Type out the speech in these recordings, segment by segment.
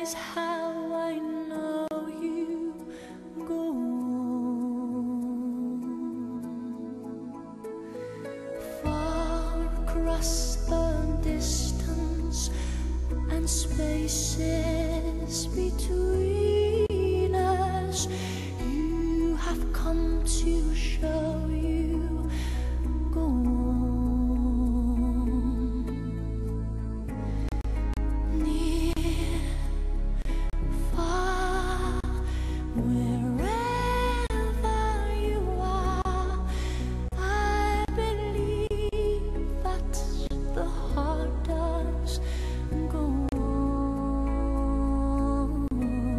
is how I know you go on. Far across the distance and spaces between us, you have come to show you go on. Near, far, wherever you are, I believe that the heart does go on.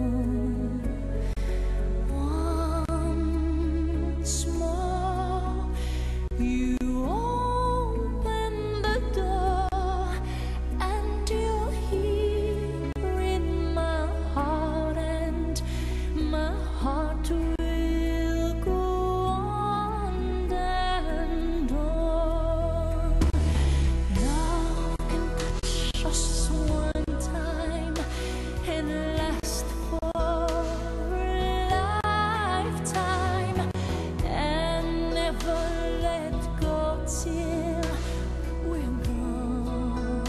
Once more, you open the door, and you're here in my heart, and my heart will go on and on. Love can touch us one time and last for a lifetime, and never let go till we're gone.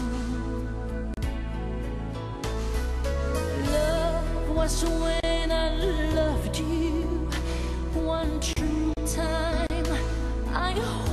Love was when I loved you one true time. I